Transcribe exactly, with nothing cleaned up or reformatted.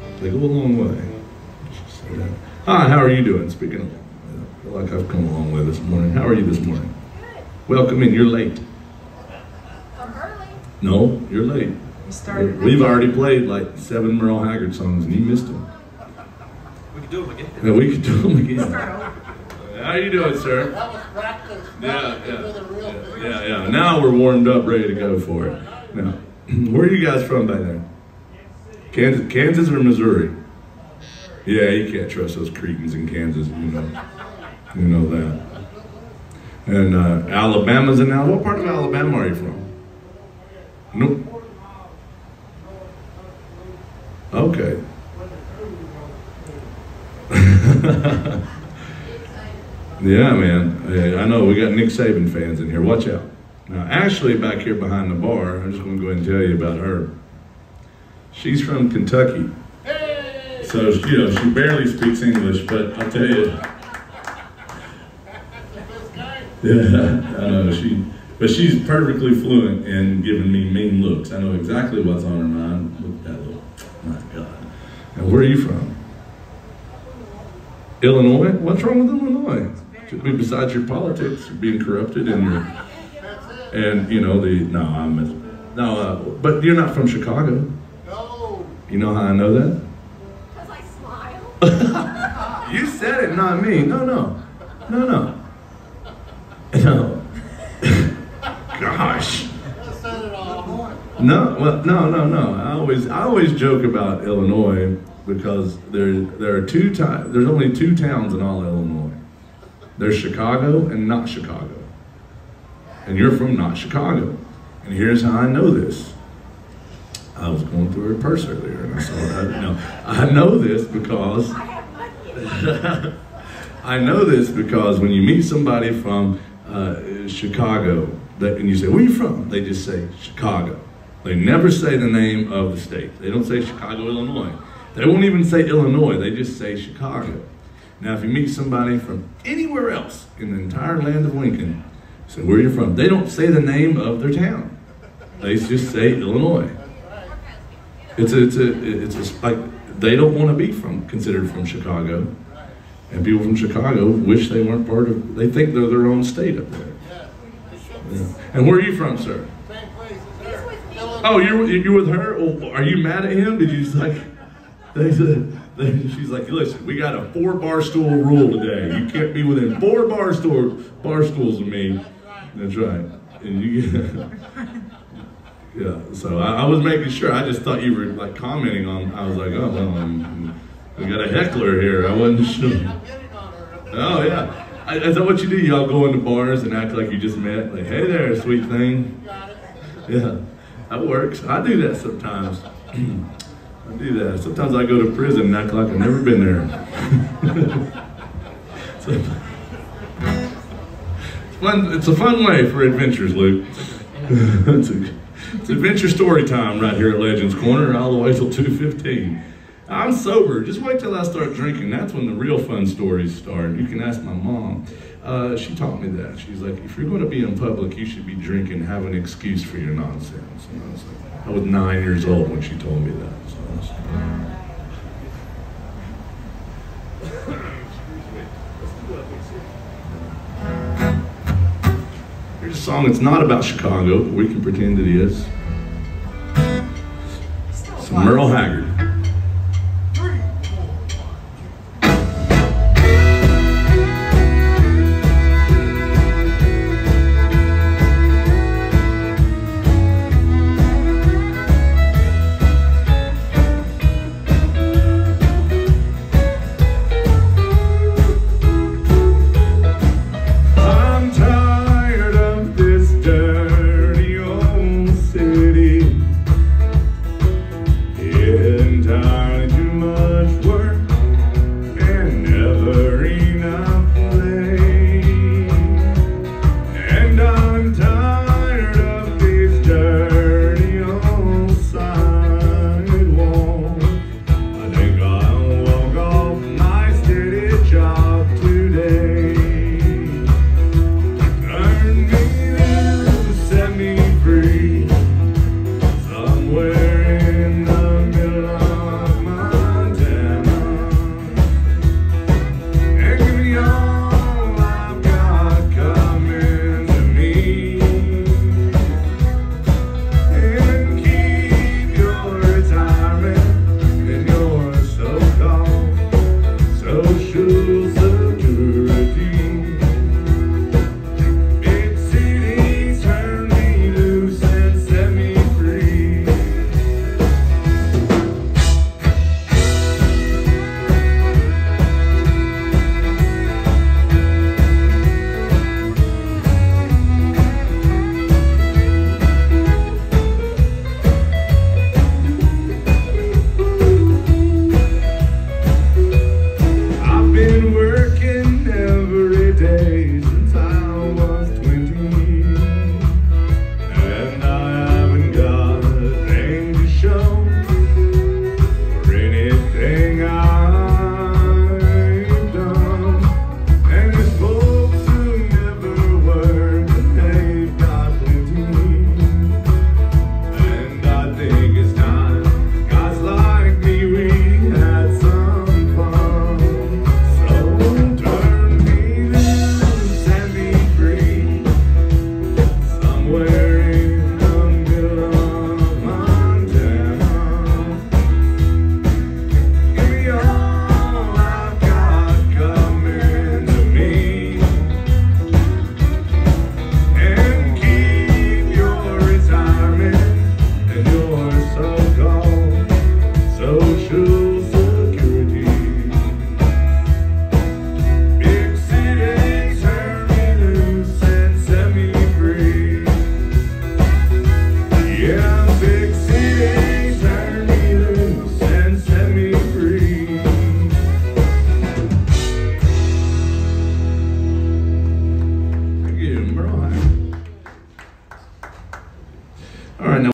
They go a long way. Say that. Hi, how are you doing? Speaking of, I feel like I've come a long way this morning. How are you this morning? Good. Welcome in. You're late. I'm early. No, you're late. We started. We've already played like seven Merle Haggard songs, and you missed them. We can do them again. Yeah, we could do them again. Start over. How you doing, sir? That was practice. Yeah, Practice yeah, with a real yeah, thing. yeah, yeah. Now we're warmed up, ready to go for it. Now, where are you guys from by now? Kansas, Kansas or Missouri? Yeah, you can't trust those cretins in Kansas. You know, you know that. And uh, Alabama's in now. What part of Alabama are you from? Nope. Okay. Yeah, man. Yeah, I know we got Nick Saban fans in here. Watch out. Now, Ashley back here behind the bar, I'm just going to go ahead and tell you about her. She's from Kentucky. So, you know, she barely speaks English, but I'll tell you. Yeah, I know. She, but she's perfectly fluent in giving me mean looks. I know exactly what's on her mind. Look at that look. My God. And where are you from? Illinois? What's wrong with Illinois? Should be besides your politics, you're being corrupted, and your and you know the no, I'm no, uh, but you're not from Chicago. No. You know how I know that? Because I smile. You said it, not me. No, no, no, no, no. Gosh. I said it all morning. No, well, no, no, no. I always, I always joke about Illinois because there, there are two times. There's only two towns in all Illinois. There's Chicago and not Chicago. And you're from not Chicago. And here's how I know this. I was going through her purse earlier, and I saw her. I, no, I know this because I have money. I know this because when you meet somebody from uh, Chicago, that, and you say, "Where are you from?" They just say Chicago. They never say the name of the state. They don't say Chicago, Illinois. They won't even say Illinois. They just say Chicago. Now, if you meet somebody from anywhere else in the entire land of Lincoln, you say, "Where are you from?" They don't say the name of their town. They just say Illinois. It's a, it's a, it's a, like, they don't want to be from, considered from Chicago. And people from Chicago wish they weren't part of, they think they're their own state up there. Yeah. And where are you from, sir? Same place as He's her. with me. Oh, you're, you're with her? Well, are you mad at him? Did you just like, they said, they, she's like, listen, we got a four bar stool rule today. You can't be within four bar, stool, bar stools of me. That's right. And you get, yeah, so I, I was making sure. I just thought you were like commenting on, I was like, oh, well, I'm, we got a heckler here. I wasn't sure. I'm getting on her. Oh, yeah. I, is that what you do? Y'all go into bars and act like you just met? Like, hey there, sweet thing. Got it. Yeah, that works. I do that sometimes. I do that. Sometimes I go to prison and act like I've never been there. So, it's, fun, it's a fun way for adventures, Luke. it's, a, it's adventure story time right here at Legends Corner all the way till two fifteen. I'm sober. Just wait till I start drinking. That's when the real fun stories start. You can ask my mom. Uh, she taught me that. She's like, if you're going to be in public, you should be drinking, have an excuse for your nonsense. And I was like, I was nine years old when she told me that. So I was like, here's a song that's not about Chicago, but we can pretend it is. Some Merle Haggard. Social Security. Big city, turn me loose and set me free. Yeah, big city, turn me loose and set me free. Thank you, Merle. All right, now.